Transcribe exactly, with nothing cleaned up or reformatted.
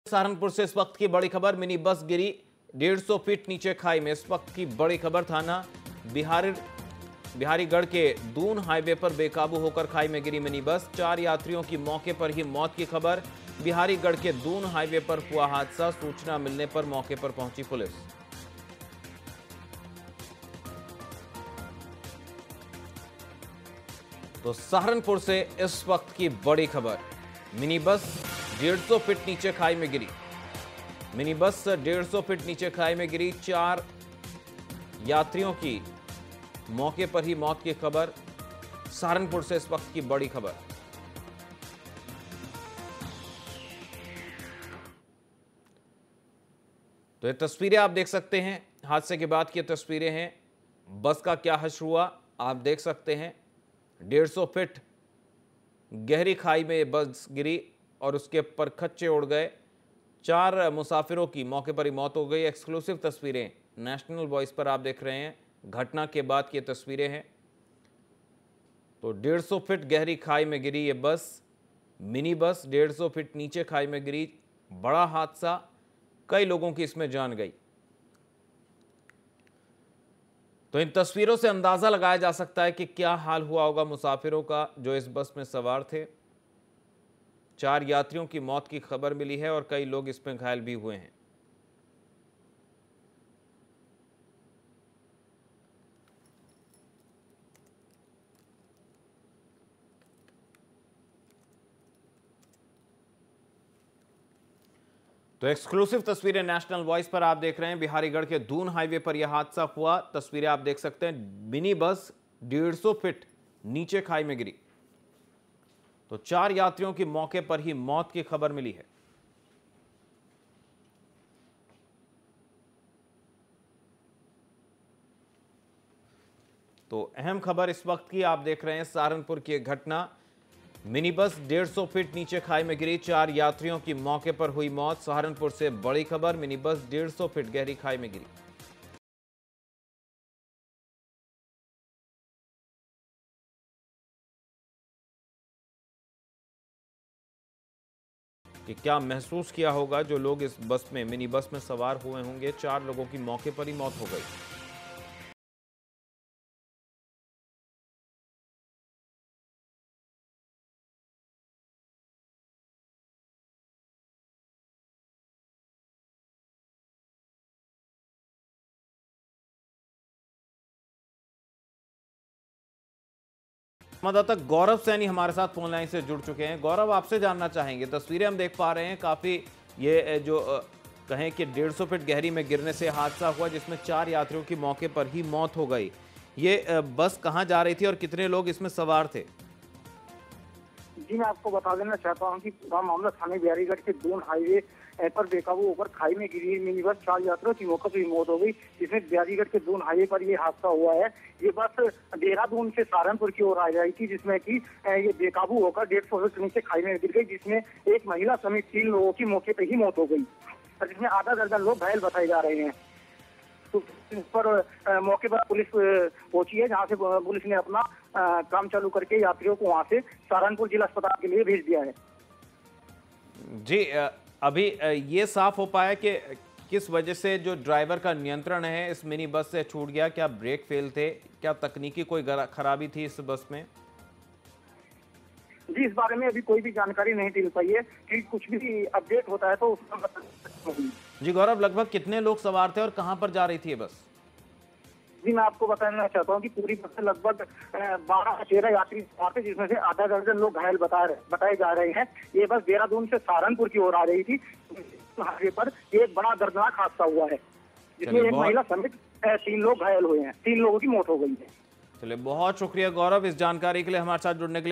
सहारनपुर से इस वक्त की बड़ी खबर, मिनी बस गिरी डेढ़ सौ फीट नीचे खाई में। इस वक्त की बड़ी खबर, थाना बिहारी बिहारीगढ़ के दून हाईवे पर बेकाबू होकर खाई में गिरी मिनी बस। चार यात्रियों की मौके पर ही मौत की खबर। बिहारीगढ़ के दून हाईवे पर हुआ हादसा। सूचना मिलने पर मौके पर पहुंची पुलिस। तो सहारनपुर से इस वक्त की बड़ी खबर, मिनी बस डेढ़ सौ फीट नीचे खाई में गिरी। मिनी बस डेढ़ सौ फीट नीचे खाई में गिरी। चार यात्रियों की मौके पर ही मौत की खबर। सहारनपुर से इस वक्त की बड़ी खबर। तो ये तस्वीरें आप देख सकते हैं, हादसे के बाद की तस्वीरें हैं। बस का क्या हश्र हुआ आप देख सकते हैं। डेढ़ सौ फीट गहरी खाई में बस गिरी और उसके पर खच्चे उड़ गए। चार मुसाफिरों की मौके पर ही मौत हो गई। एक्सक्लूसिव तस्वीरें नेशनल वॉइस पर आप देख रहे हैं। घटना के बाद की तस्वीरें हैं। तो डेढ़ सौ फीट गहरी खाई में गिरी ये बस, मिनी बस डेढ़ सौ फीट नीचे खाई में गिरी। बड़ा हादसा, कई लोगों की इसमें जान गई। तो इन तस्वीरों से अंदाजा लगाया जा सकता है कि क्या हाल हुआ होगा मुसाफिरों का जो इस बस में सवार थे। चार यात्रियों की मौत की खबर मिली है और कई लोग इसमें घायल भी हुए हैं। तो एक्सक्लूसिव तस्वीरें नेशनल वॉइस पर आप देख रहे हैं। बिहारीगढ़ के दून हाईवे पर यह हादसा हुआ। तस्वीरें आप देख सकते हैं। मिनी बस डेढ़ सौ फीट नीचे खाई में गिरी। तो चार यात्रियों की मौके पर ही मौत की खबर मिली है। तो अहम खबर इस वक्त की आप देख रहे हैं। सहारनपुर की एक घटना, मिनी बस डेढ़ सौ फीट नीचे खाई में गिरी। चार यात्रियों की मौके पर हुई मौत। सहारनपुर से बड़ी खबर, मिनी बस डेढ़ सौ फीट गहरी खाई में गिरी। कि क्या महसूस किया होगा जो लोग इस बस में, मिनी बस में सवार हुए होंगे। चार लोगों की मौके पर ही मौत हो गई। संवाददाता गौरव सैनी हमारे साथ फोन लाइन से जुड़ चुके हैं। गौरव, आपसे जानना चाहेंगे, तस्वीरें हम देख पा रहे हैं, काफी ये जो कहें कि डेढ़ सौ फीट गहरी में गिरने से हादसा हुआ जिसमें चार यात्रियों की मौके पर ही मौत हो गई। ये बस कहां जा रही थी और कितने लोग इसमें सवार थे? जी, मैं आपको बता देना चाहता हूं कि पूरा मामला थाने बिहारीगढ़ के दून हाईवे पर बेकाबू होकर खाई में गिरी मिनी बस। चार यात्रियों की मौके पर मौत हो गई, जिसमें बिहारीगढ़ के दून हाईवे पर ये हादसा हुआ है। ये बस देहरादून से सहारनपुर की ओर आ रही थी, जिसमें कि ये बेकाबू होकर डेढ़ सौ फीट नीचे खाई में गिर गई, जिसमें एक महिला समेत तीन लोगों की मौके पर ही मौत हो गई, जिसमें आधा दर्जन लोग घायल बताए जा रहे हैं। तो इस पर मौके पर पुलिस पहुंची है, जहां से पुलिस ने अपना आ, काम चालू करके यात्रियों को वहां से सहारनपुर जिला अस्पताल के लिए भेज दिया है। जी, अभी ये साफ हो पाया कि किस वजह से जो ड्राइवर का नियंत्रण है इस मिनी बस से छूट गया। क्या ब्रेक फेल थे, क्या तकनीकी कोई खराबी थी इस बस में? जी, इस बारे में अभी कोई भी जानकारी नहीं मिल पाई है कि कुछ भी अपडेट होता है तो उसमें। जी गौरव, लगभग कितने लोग सवार थे और कहां पर जा रही थी ये बस? जी, मैं आपको बताना चाहता हूँ कि पूरी बस से लगभग बारह तेरह यात्री सवार थे, जिसमें से आधा दर्जन लोग घायल बता रहे बताए जा रहे हैं। ये बस देहरादून से सहारनपुर की ओर आ रही थी। हाईवे पर एक बड़ा दर्दनाक हादसा हुआ है, जिसमें एक महिला समेत तीन लोग घायल हुए हैं, तीन लोगों की मौत हो गई है। चलिए, बहुत शुक्रिया गौरव इस जानकारी के लिए, हमारे साथ जुड़ने के लिए।